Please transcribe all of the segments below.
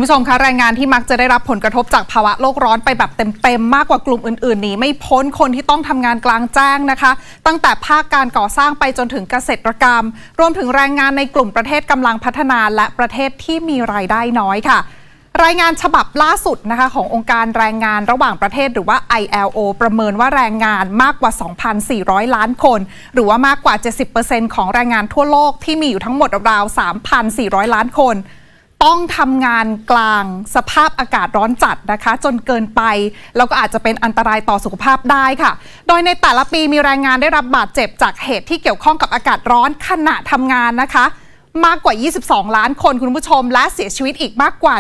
คุณผู้ชมคะแรงงานที่มักจะได้รับผลกระทบจากภาวะโลกร้อนไปแบบเต็มๆมากกว่ากลุ่มอื่นๆหนีไม่พ้นคนที่ต้องทำงานกลางแจ้งนะคะตั้งแต่ภาคการก่อสร้างไปจนถึงเกษตรกรรมรวมถึงแรงงานในกลุ่มประเทศกำลังพัฒนาและประเทศที่มีรายได้น้อยค่ะรายงานฉบับล่าสุดนะคะขององค์การแรงงานระหว่างประเทศหรือว่า ILO ประเมินว่าแรงงานมากกว่า 2,400 ล้านคนหรือว่ามากกว่า 70% ของแรงงานทั่วโลกที่มีอยู่ทั้งหมดราว 3,400 ล้านคนต้องทำงานกลางสภาพอากาศร้อนจัดนะคะจนเกินไปแล้วก็อาจจะเป็นอันตรายต่อสุขภาพได้ค่ะโดยในแต่ละปีมีแรงงานได้รับบาดเจ็บจากเหตุที่เกี่ยวข้องกับอากาศร้อนขณะทำงานนะคะมากกว่า22ล้านคนคุณผู้ชมและเสียชีวิตอีกมากกว่า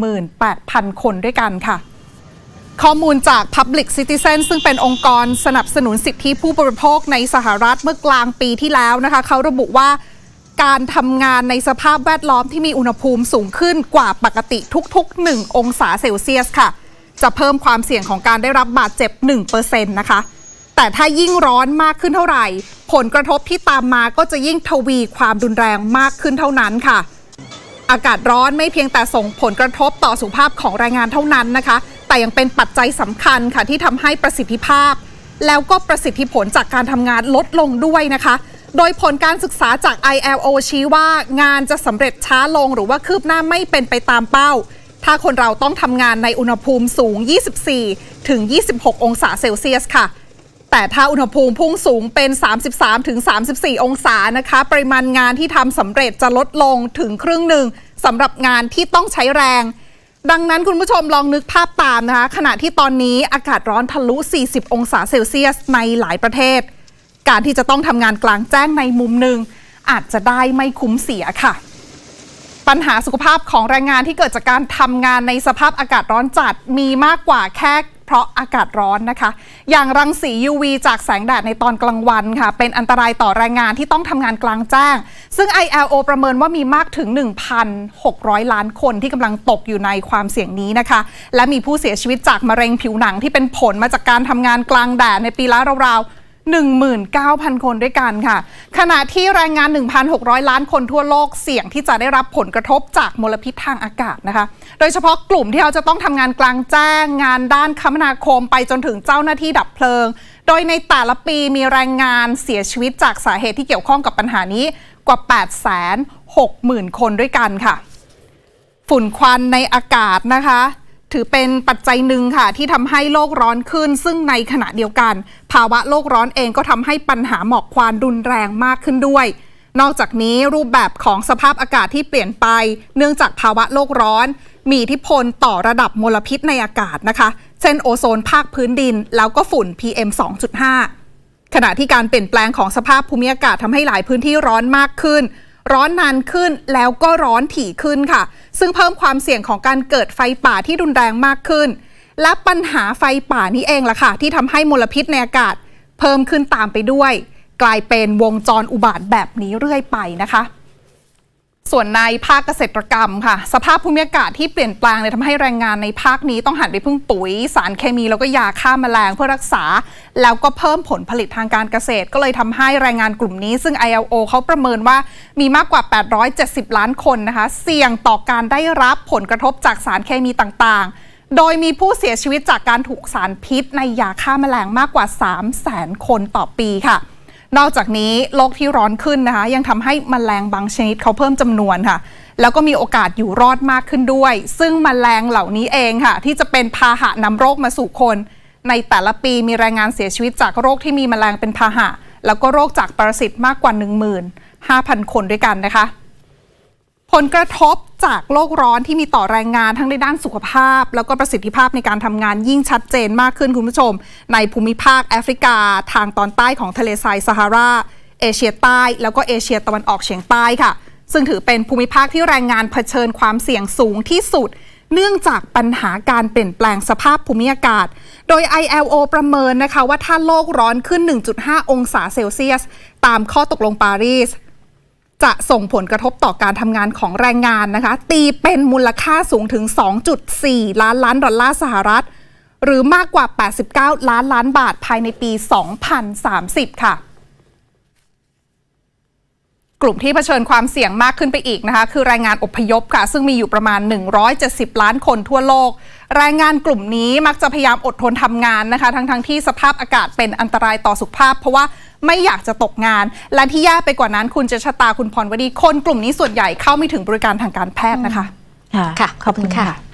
18,000 คนด้วยกันค่ะข้อมูลจาก Public Citizen ซึ่งเป็นองค์กรสนับสนุนสิทธิผู้บริโภคในสหรัฐเมื่อกลางปีที่แล้วนะคะเขาระบุว่าการทำงานในสภาพแวดล้อมที่มีอุณหภูมิสูงขึ้นกว่าปกติทุกๆ1องศาเซลเซียสค่ะจะเพิ่มความเสี่ยงของการได้รับบาดเจ็บ 1% นะคะแต่ถ้ายิ่งร้อนมากขึ้นเท่าไหร่ผลกระทบที่ตามมาก็จะยิ่งทวีความรุนแรงมากขึ้นเท่านั้นค่ะอากาศร้อนไม่เพียงแต่ส่งผลกระทบต่อสุขภาพของแรงงานเท่านั้นนะคะแต่ยังเป็นปัจจัยสำคัญค่ะที่ทำให้ประสิทธิภาพแล้วก็ประสิทธิผลจากการทำงานลดลงด้วยนะคะโดยผลการศึกษาจาก ILO ชี้ว่างานจะสำเร็จช้าลงหรือว่าคืบหน้าไม่เป็นไปตามเป้าถ้าคนเราต้องทำงานในอุณหภูมิสูง 24 ถึง 26 องศาเซลเซียสค่ะแต่ถ้าอุณหภูมิพุ่งสูงเป็น 33 ถึง 34 องศานะคะปริมาณงานที่ทำสำเร็จจะลดลงถึงครึ่งหนึ่งสำหรับงานที่ต้องใช้แรงดังนั้นคุณผู้ชมลองนึกภาพตามนะคะขณะที่ตอนนี้อากาศร้อนทะลุ 40 องศาเซลเซียสในหลายประเทศการที่จะต้องทำงานกลางแจ้งในมุมหนึ่งอาจจะได้ไม่คุ้มเสียค่ะปัญหาสุขภาพของแรงงานที่เกิดจากการทำงานในสภาพอากาศร้อนจัดมีมากกว่าแค่เพราะอากาศร้อนนะคะอย่างรังสี UV จากแสงแดดในตอนกลางวันค่ะเป็นอันตรายต่อแรงงานที่ต้องทำงานกลางแจ้งซึ่ง ILO ประเมินว่ามีมากถึง 1,600 ล้านคนที่กำลังตกอยู่ในความเสี่ยงนี้นะคะและมีผู้เสียชีวิตจากมะเร็งผิวหนังที่เป็นผลมาจากการทำงานกลางแดดในปีละราว19,000 คนด้วยกันค่ะขณะที่แรงงาน 1,600 ล้านคนทั่วโลกเสี่ยงที่จะได้รับผลกระทบจากมลพิษทางอากาศนะคะโดยเฉพาะกลุ่มที่เขาจะต้องทำงานกลางแจ้งงานด้านคมนาคมไปจนถึงเจ้าหน้าที่ดับเพลิงโดยในแต่ละปีมีแรงงานเสียชีวิตจากสาเหตุที่เกี่ยวข้องกับปัญหานี้กว่า 860,000 คนด้วยกันค่ะฝุ่นควันในอากาศนะคะถือเป็นปัจจัยหนึ่งค่ะที่ทำให้โลกร้อนขึ้นซึ่งในขณะเดียวกันภาวะโลกร้อนเองก็ทำให้ปัญหาหมอกควันรุนแรงมากขึ้นด้วยนอกจากนี้รูปแบบของสภาพอากาศที่เปลี่ยนไปเนื่องจากภาวะโลกร้อนมีอิทธิพลต่อระดับมลพิษในอากาศนะคะเช่นโอโซนภาคพื้นดินแล้วก็ฝุ่น PM 2.5 ขณะที่การเปลี่ยนแปลงของสภาพภูมิอากาศทำให้หลายพื้นที่ร้อนมากขึ้นร้อนนานขึ้นแล้วก็ร้อนถี่ขึ้นค่ะซึ่งเพิ่มความเสี่ยงของการเกิดไฟป่าที่รุนแรงมากขึ้นและปัญหาไฟป่านี้เองล่ะค่ะที่ทำให้มลพิษในอากาศเพิ่มขึ้นตามไปด้วยกลายเป็นวงจรอุบาทแบบนี้เรื่อยไปนะคะส่วนในภาคเกษตรกรรมค่ะสภาพภูมิอากาศที่เปลี่ยนแปลงเลยทำให้แรงงานในภาคนี้ต้องหันไปพึ่งปุ๋ยสารเคมีแล้วก็ยาฆ่าแมลงเพื่อรักษาแล้วก็เพิ่มผลผลิตทางการเกษตรก็เลยทำให้แรงงานกลุ่มนี้ซึ่ง ILO เขาประเมินว่ามีมากกว่า870ล้านคนนะคะเสี่ยงต่อการได้รับผลกระทบจากสารเคมีต่างๆโดยมีผู้เสียชีวิตจากการถูกสารพิษในยาฆ่าแมลงมากกว่า 300,000 คนต่อปีค่ะนอกจากนี้โลกที่ร้อนขึ้นนะคะยังทำให้แมลงบางชนิดเขาเพิ่มจำนวนค่ะแล้วก็มีโอกาสอยู่รอดมากขึ้นด้วยซึ่งแมลงเหล่านี้เองค่ะที่จะเป็นพาหะนำโรคมาสู่คนในแต่ละปีมีแรงงานเสียชีวิตจากโรคที่มีแมลงเป็นพาหะแล้วก็โรคจากปรสิตมากกว่า 15,000 คนด้วยกันนะคะผลกระทบจากโลกร้อนที่มีต่อแรงงานทั้งในด้านสุขภาพแล้วก็ประสิทธิภาพในการทำงานยิ่งชัดเจนมากขึ้นคุณผู้ชมในภูมิภาคแอฟริกาทางตอนใต้ของทะเลทรายซาฮาราเอเชียใต้แล้วก็เอเชียตะวันออกเฉียงใต้ค่ะซึ่งถือเป็นภูมิภาคที่แรงงานเผชิญความเสี่ยงสูงที่สุดเนื่องจากปัญหาการเปลี่ยนแปลงสภาพภูมิอากาศโดย ILO ประเมินนะคะว่าถ้าโลกร้อนขึ้น 1.5 องศาเซลเซียสตามข้อตกลงปารีสจะส่งผลกระทบต่อการทำงานของแรงงานนะคะตีเป็นมูลค่าสูงถึง 2.4 ล้านล้านดอลลาร์สหรัฐหรือมากกว่า89ล้านล้านบาทภายในปี 2030 ค่ะกลุ่มที่เผชิญความเสี่ยงมากขึ้นไปอีกนะคะคือแรงงานอพยพค่ะซึ่งมีอยู่ประมาณ170ล้านคนทั่วโลกแรงงานกลุ่มนี้มักจะพยายามอดทนทำงานนะคะทั้งที่สภาพอากาศเป็นอันตรายต่อสุขภาพเพราะว่าไม่อยากจะตกงานและที่แย่ไปกว่านั้นคุณเจษฎาคุณพรวดีคนกลุ่มนี้ส่วนใหญ่เข้าไม่ถึงบริการทางการแพทย์นะคะค่ะขอบคุณค่ะ